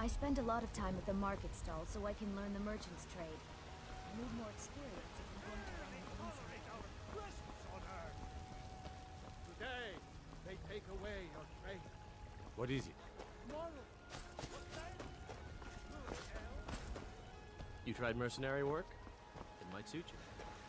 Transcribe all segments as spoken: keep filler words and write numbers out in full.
I spend a lot of time at the market stall so I can learn the merchant's trade. I need more experience if I'm going to run an Celebrate our presence on Earth. Today, they take away your trade. What is it? Tomorrow, what day? Good hell. You tried mercenary work? It might suit you.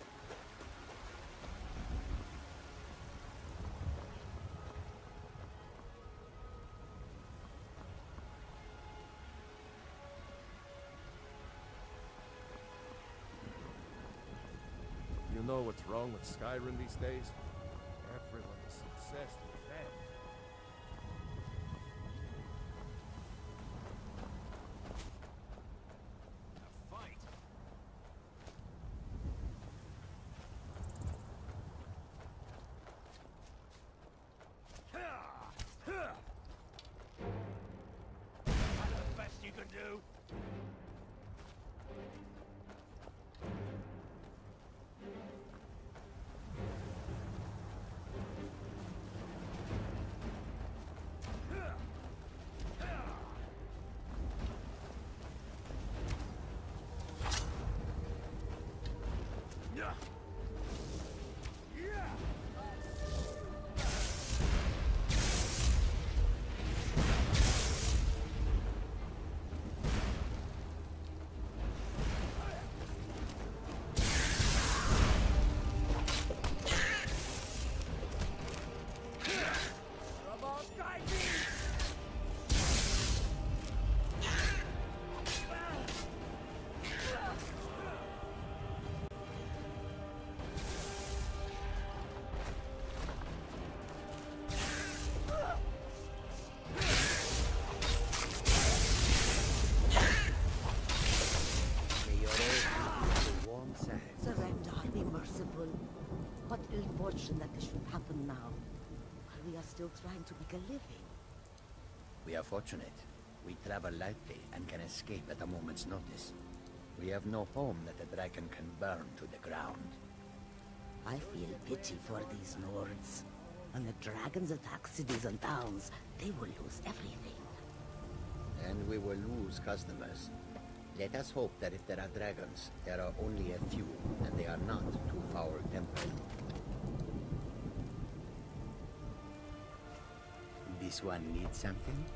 You know what's wrong with Skyrim these days? Everyone is obsessed with that. A fight? That's the best you can do? What ill fortune that this should happen now, while we are still trying to make a living. We are fortunate. We travel lightly and can escape at a moment's notice. We have no home that the dragon can burn to the ground. I feel pity for these Nords. When the dragons attack cities and towns, they will lose everything. And we will lose customers. Let us hope that if there are dragons, there are only a few, and they are not too foul-tempered. This one needs something?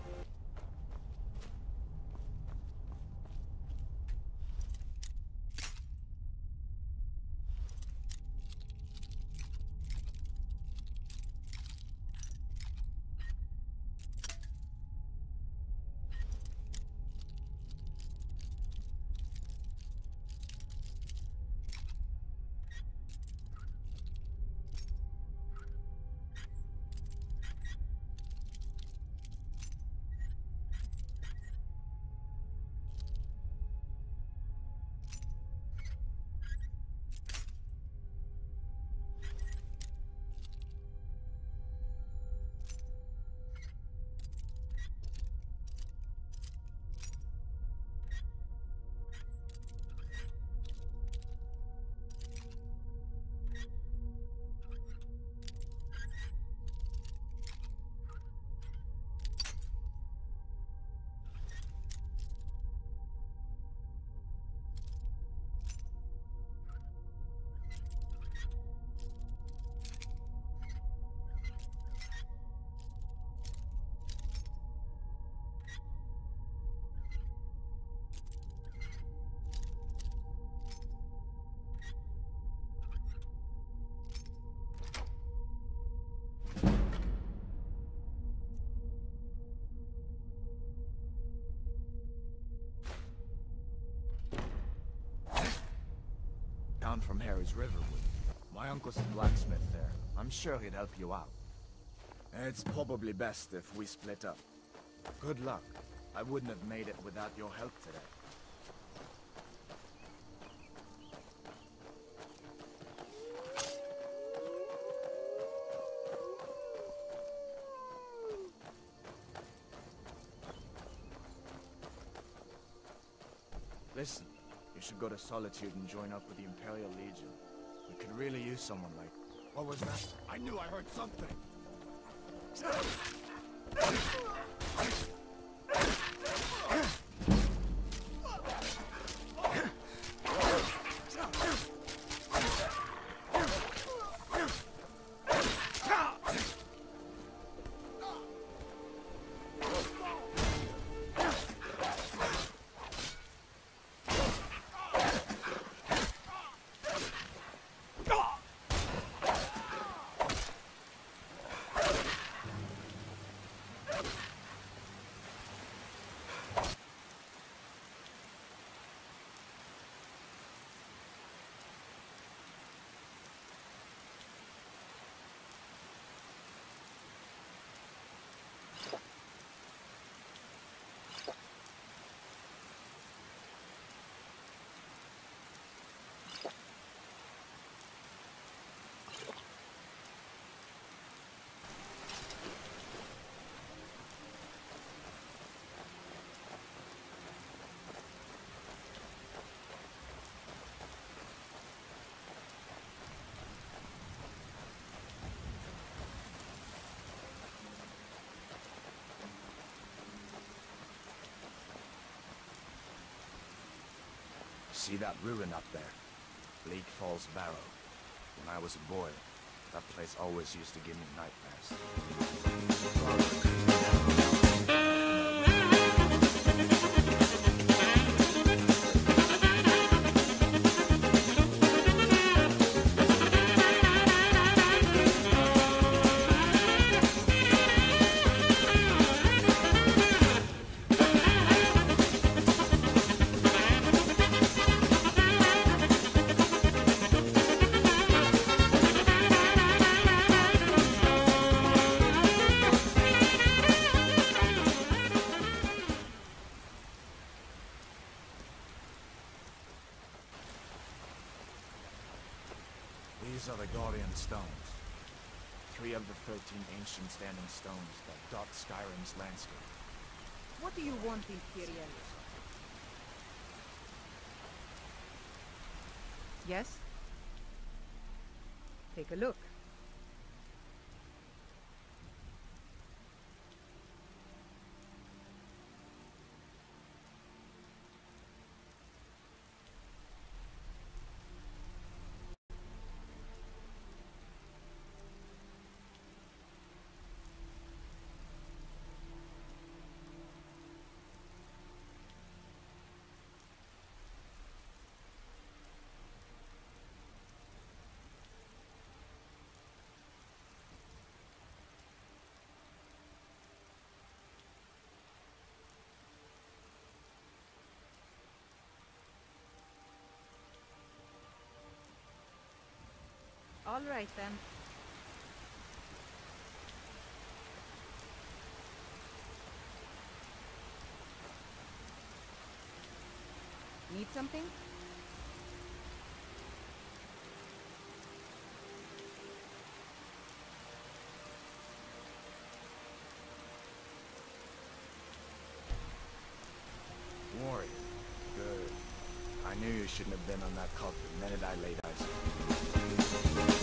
Down from Harry's Riverwood. My uncle's a blacksmith there. I'm sure he'd help you out. It's probably best if we split up. Good luck. I wouldn't have made it without your help today. Listen, you should go to Solitude and join up with the Imperial Legion. We could really use someone like... What was that? I knew I heard something! See that ruin up there? Bleak Falls Barrow. When I was a boy, that place always used to give me nightmares. These are the Guardian Stones. Three of the thirteen ancient standing stones that dot Skyrim's landscape. What do you want, Imperial? Yes? Take a look. All right, then. Need something? Warrior. Good. I knew you shouldn't have been on that cult the minute I laid eyes on you.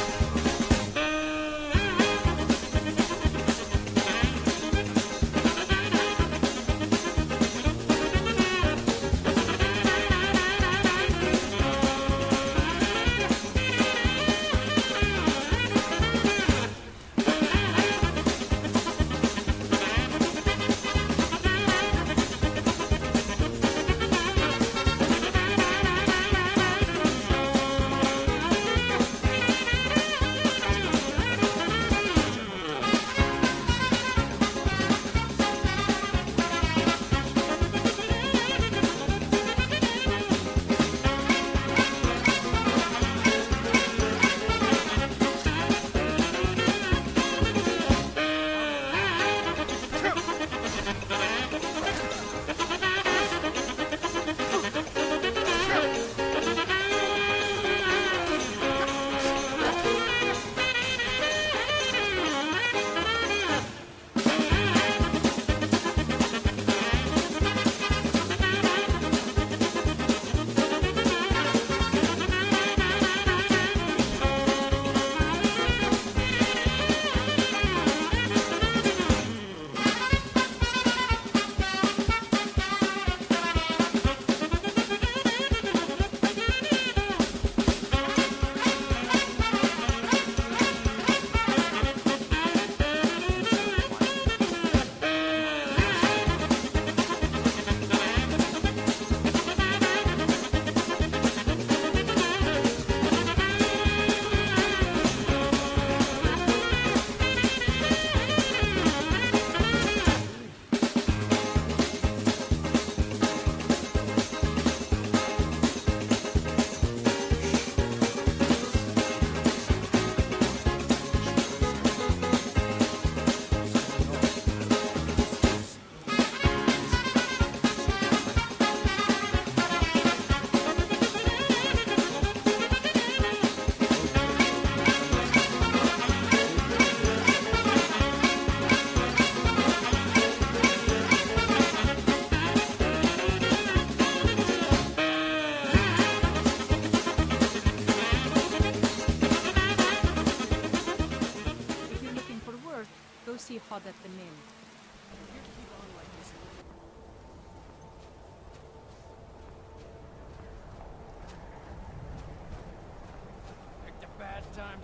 See hot at the mill.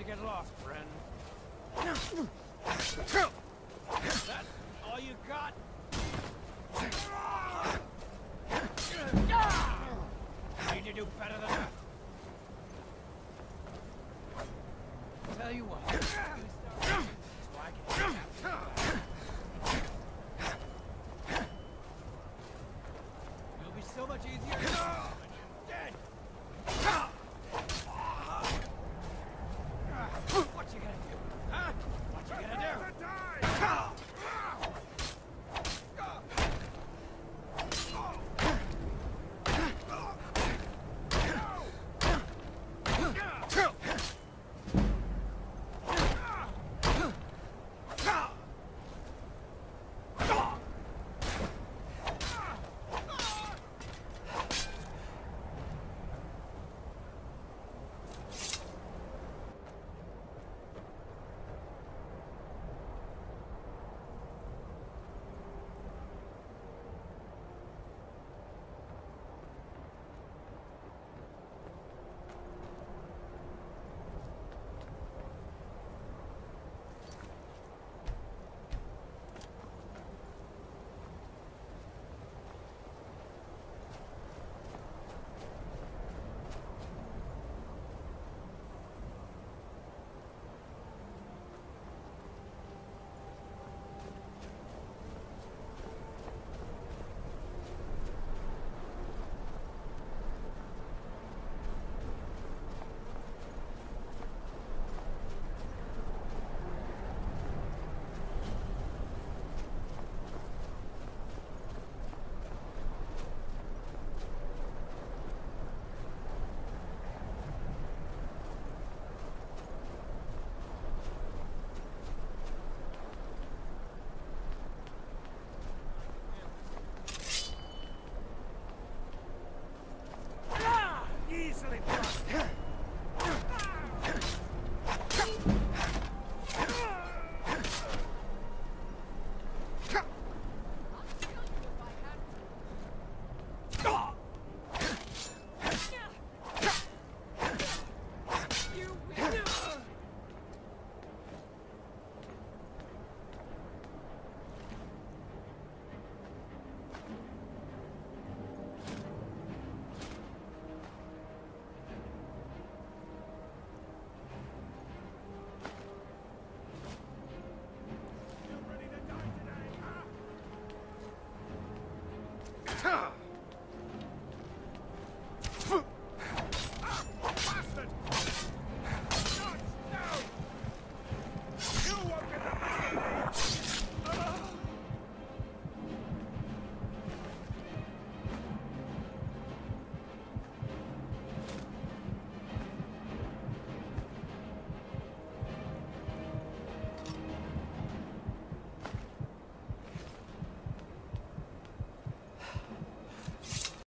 to get lost, friend. That all you got? Need to do better than that. Tell you what, you start so I can. It'll be so much easier when you're dead. What you gonna do? Huh? What you gonna do? Easily done.